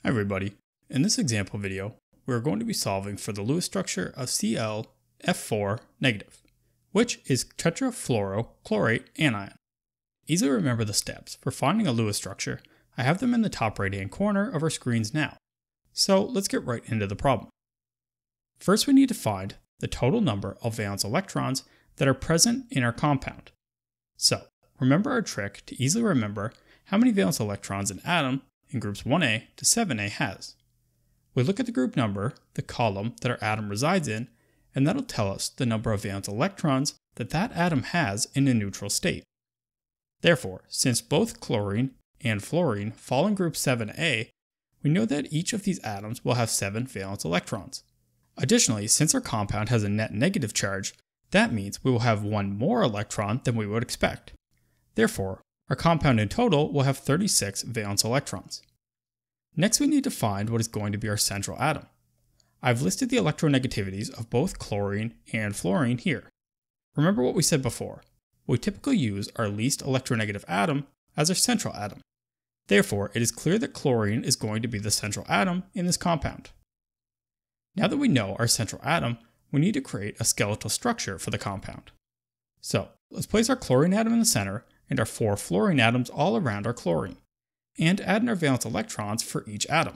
Hi everybody. In this example video, we are going to be solving for the Lewis structure of ClF4 negative, which is tetrafluorochlorate anion. Easily remember the steps for finding a Lewis structure. I have them in the top right hand corner of our screens now. So let's get right into the problem. First we need to find the total number of valence electrons that are present in our compound. So remember our trick to easily remember how many valence electrons an atom in groups 1a to 7a has. We look at the group number, the column that our atom resides in, and that'll tell us the number of valence electrons that that atom has in a neutral state. Therefore, since both chlorine and fluorine fall in group 7a, we know that each of these atoms will have 7 valence electrons. Additionally, since our compound has a net negative charge, that means we will have one more electron than we would expect. Therefore, our compound in total will have 36 valence electrons. Next, we need to find what is going to be our central atom. I've listed the electronegativities of both chlorine and fluorine here. Remember what we said before. We typically use our least electronegative atom as our central atom. Therefore, it is clear that chlorine is going to be the central atom in this compound. Now that we know our central atom, we need to create a skeletal structure for the compound. So, let's place our chlorine atom in the center and our 4 fluorine atoms all around our chlorine, and add in our valence electrons for each atom.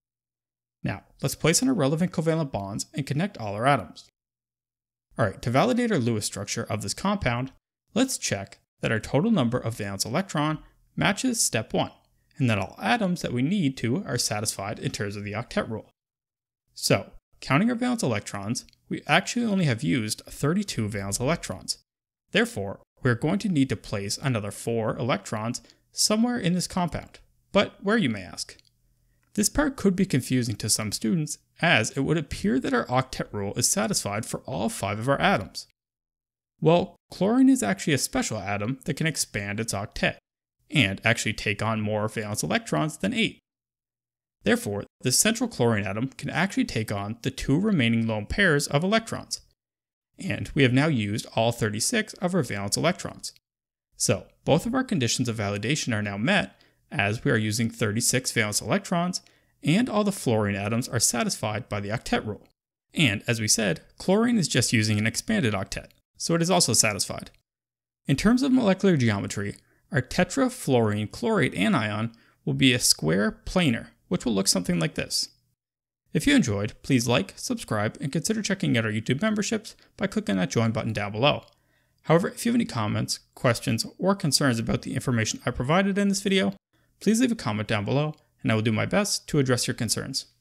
Now, let's place in our relevant covalent bonds and connect all our atoms. Alright, to validate our Lewis structure of this compound, let's check that our total number of valence electron matches step 1, and that all atoms that we need to are satisfied in terms of the octet rule. So, counting our valence electrons, we actually only have used 32 valence electrons. Therefore, we are going to need to place another 4 electrons somewhere in this compound. But where, you may ask? This part could be confusing to some students, as it would appear that our octet rule is satisfied for all 5 of our atoms. Well, chlorine is actually a special atom that can expand its octet, and actually take on more valence electrons than 8. Therefore, the central chlorine atom can actually take on the 2 remaining lone pairs of electrons. And we have now used all 36 of our valence electrons. So, both of our conditions of validation are now met, as we are using 36 valence electrons, and all the fluorine atoms are satisfied by the octet rule. And, as we said, chlorine is just using an expanded octet, so it is also satisfied. In terms of molecular geometry, our tetrafluorochlorate anion will be a square planar, which will look something like this. If you enjoyed, please like, subscribe, and consider checking out our YouTube memberships by clicking that join button down below. However, if you have any comments, questions, or concerns about the information I provided in this video, please leave a comment down below, and I will do my best to address your concerns.